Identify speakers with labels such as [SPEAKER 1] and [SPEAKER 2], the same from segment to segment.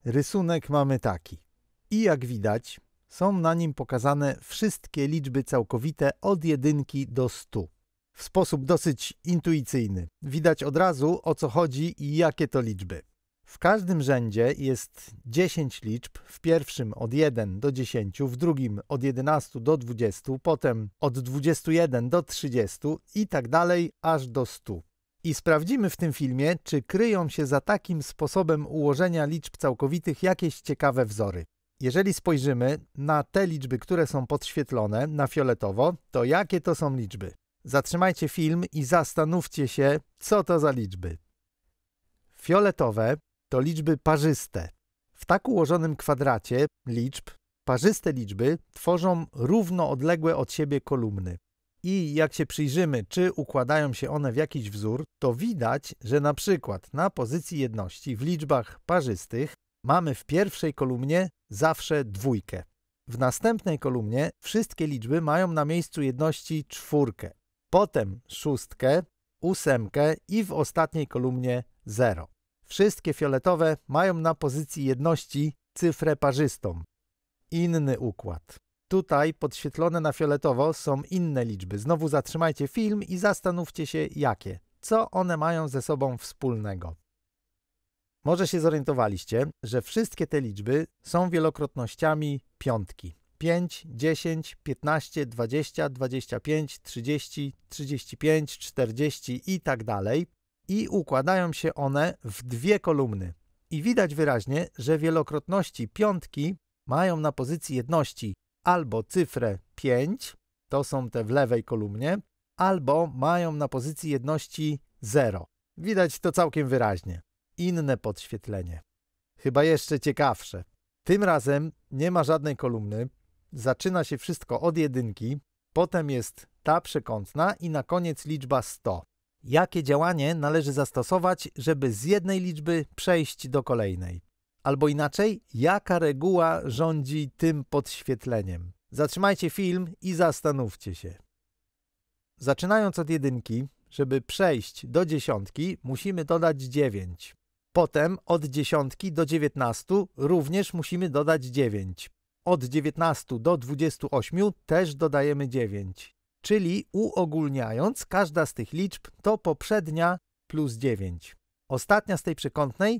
[SPEAKER 1] Rysunek mamy taki. I jak widać, są na nim pokazane wszystkie liczby całkowite od 1 do 100. W sposób dosyć intuicyjny. Widać od razu, o co chodzi i jakie to liczby. W każdym rzędzie jest 10 liczb, w pierwszym od 1 do 10, w drugim od 11 do 20, potem od 21 do 30 i tak dalej aż do 100. I sprawdzimy w tym filmie, czy kryją się za takim sposobem ułożenia liczb całkowitych jakieś ciekawe wzory. Jeżeli spojrzymy na te liczby, które są podświetlone na fioletowo, to jakie to są liczby? Zatrzymajcie film i zastanówcie się, co to za liczby. Fioletowe to liczby parzyste. W tak ułożonym kwadracie liczb, parzyste liczby tworzą równoodległe od siebie kolumny. I jak się przyjrzymy, czy układają się one w jakiś wzór, to widać, że na przykład na pozycji jedności w liczbach parzystych mamy w pierwszej kolumnie zawsze dwójkę. W następnej kolumnie wszystkie liczby mają na miejscu jedności czwórkę, potem szóstkę, ósemkę i w ostatniej kolumnie 0. Wszystkie fioletowe mają na pozycji jedności cyfrę parzystą. Inny układ. Tutaj podświetlone na fioletowo są inne liczby. Znowu zatrzymajcie film i zastanówcie się jakie. Co one mają ze sobą wspólnego? Może się zorientowaliście, że wszystkie te liczby są wielokrotnościami piątki. 5, 10, 15, 20, 25, 30, 35, 40 i tak dalej. I układają się one w dwie kolumny. I widać wyraźnie, że wielokrotności piątki mają na pozycji jedności albo cyfrę 5, to są te w lewej kolumnie, albo mają na pozycji jedności 0. Widać to całkiem wyraźnie. Inne podświetlenie. Chyba jeszcze ciekawsze. Tym razem nie ma żadnej kolumny, zaczyna się wszystko od jedynki, potem jest ta przekątna i na koniec liczba 100. Jakie działanie należy zastosować, żeby z jednej liczby przejść do kolejnej? Albo inaczej, jaka reguła rządzi tym podświetleniem? Zatrzymajcie film i zastanówcie się. Zaczynając od jedynki, żeby przejść do dziesiątki, musimy dodać 9. Potem od dziesiątki do 19 również musimy dodać 9. Od 19 do 28 też dodajemy 9. Czyli uogólniając, każda z tych liczb to poprzednia plus 9. Ostatnia z tej przekątnej,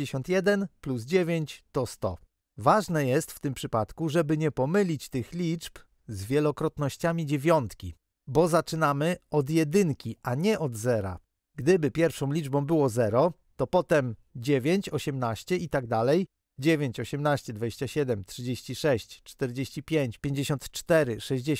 [SPEAKER 1] 91 plus 9 to 100. Ważne jest w tym przypadku, żeby nie pomylić tych liczb z wielokrotnościami dziewiątki, bo zaczynamy od jedynki, a nie od zera. Gdyby pierwszą liczbą było 0, to potem 9, 18 i tak dalej, 9, 18, 27, 36, 45, 54,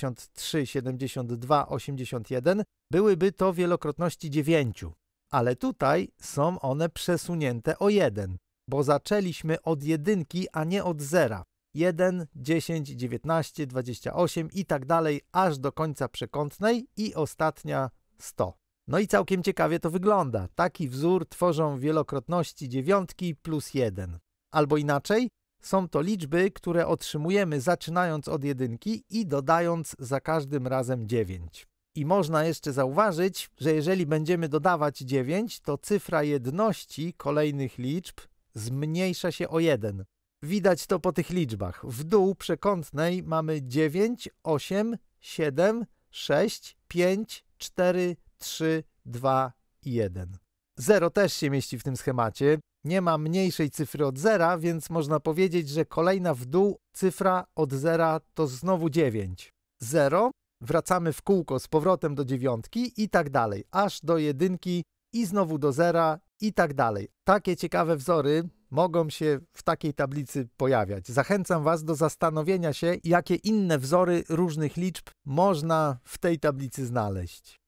[SPEAKER 1] 63, 72, 81 byłyby to wielokrotności 9. Ale tutaj są one przesunięte o 1, bo zaczęliśmy od jedynki, a nie od zera. 1, 10, 19, 28 i tak dalej, aż do końca przekątnej i ostatnia 100. No i całkiem ciekawie to wygląda. Taki wzór tworzą wielokrotności dziewiątki plus 1. Albo inaczej, są to liczby, które otrzymujemy zaczynając od jedynki i dodając za każdym razem 9. I można jeszcze zauważyć, że jeżeli będziemy dodawać 9, to cyfra jedności kolejnych liczb zmniejsza się o 1. Widać to po tych liczbach. W dół przekątnej mamy 9, 8, 7, 6, 5, 4, 3, 2 i 1. 0 też się mieści w tym schemacie. Nie ma mniejszej cyfry od zera, więc można powiedzieć, że kolejna w dół cyfra od zera to znowu 9. 0, wracamy w kółko z powrotem do dziewiątki i tak dalej, aż do jedynki i znowu do zera i tak dalej. Takie ciekawe wzory mogą się w takiej tablicy pojawiać. Zachęcam Was do zastanowienia się, jakie inne wzory różnych liczb można w tej tablicy znaleźć.